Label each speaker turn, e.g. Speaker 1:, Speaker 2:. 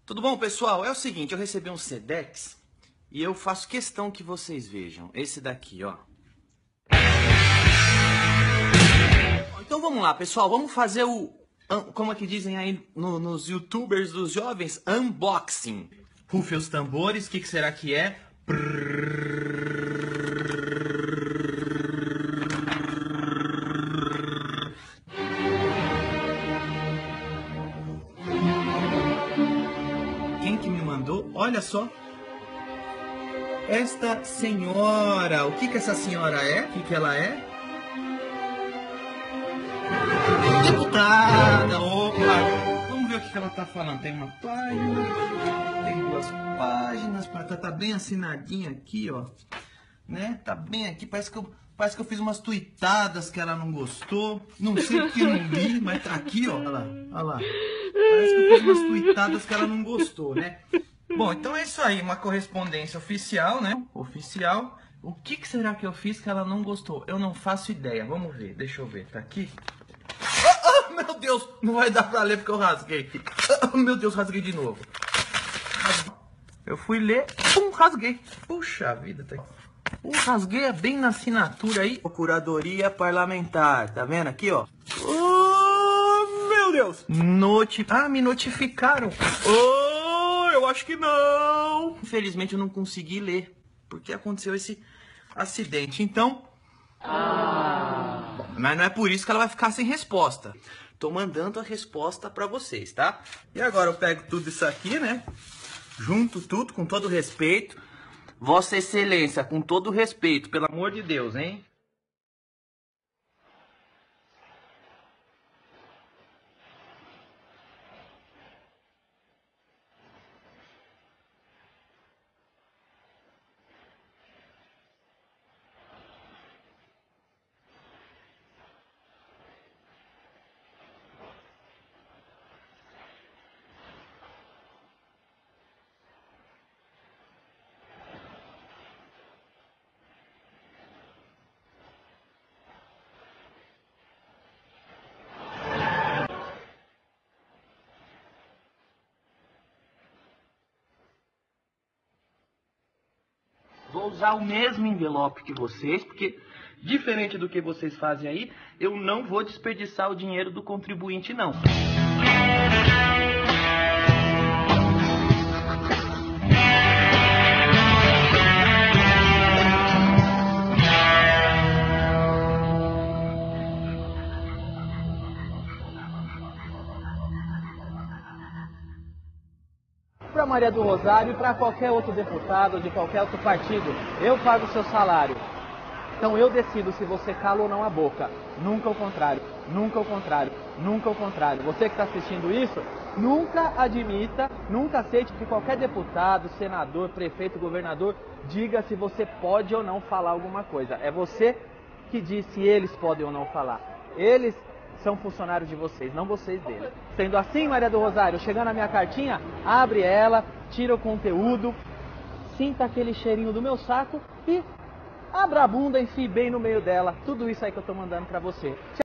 Speaker 1: Tudo bom, pessoal? É o seguinte, eu recebi um Sedex e eu faço questão que vocês vejam. Esse daqui, ó. Então vamos lá, pessoal. Vamos fazer como é que dizem aí nos youtubers dos jovens? Unboxing. Rufem os tambores. O que será que é? Quem que me mandou? Olha só. Esta senhora. O que essa senhora é? O que ela é? Deputada. Opa. Vamos ver o que ela tá falando. Tem uma página. Tem duas páginas. Tá bem assinadinha aqui, ó. Né? Tá bem aqui. Parece que eu fiz umas tuitadas que ela não gostou. Não sei porque eu não li, mas tá aqui, ó. Olha lá. Olha lá. Parece que eu fiz umas tuitadas que ela não gostou, né? Bom, então é isso aí, uma correspondência oficial, né? Oficial. O que será que eu fiz que ela não gostou? Eu não faço ideia. Vamos ver, deixa eu ver. Tá aqui? Oh, meu Deus! Não vai dar pra ler porque eu rasguei aqui. Oh, meu Deus, rasguei de novo. Eu fui ler, rasguei. Puxa vida, tá aqui. Rasguei é bem na assinatura aí. Procuradoria Parlamentar, tá vendo aqui, ó? Oh, meu Deus! Me notificaram. Eu acho que não. Infelizmente eu não consegui ler, porque aconteceu esse acidente. Então, mas não é por isso que ela vai ficar sem resposta. Tô mandando a resposta pra vocês, tá? E agora eu pego tudo isso aqui, né? Junto tudo, com todo respeito. Vossa Excelência, com todo respeito, pelo amor de Deus, hein? Vou usar o mesmo envelope que vocês, porque, diferente do que vocês fazem aí, eu não vou desperdiçar o dinheiro do contribuinte, não.
Speaker 2: Para Maria do Rosário e para qualquer outro deputado de qualquer outro partido, eu pago o seu salário. Então eu decido se você cala ou não a boca. Nunca o contrário, nunca o contrário, nunca o contrário. Você que está assistindo isso, nunca admita, nunca aceite que qualquer deputado, senador, prefeito, governador diga se você pode ou não falar alguma coisa. É você que diz se eles podem ou não falar. Eles são funcionários de vocês, não vocês deles. Sendo assim, Maria do Rosário, chegando a minha cartinha, abre ela, tira o conteúdo, sinta aquele cheirinho do meu saco e abra a bunda, enfie bem no meio dela. Tudo isso aí que eu tô mandando pra você.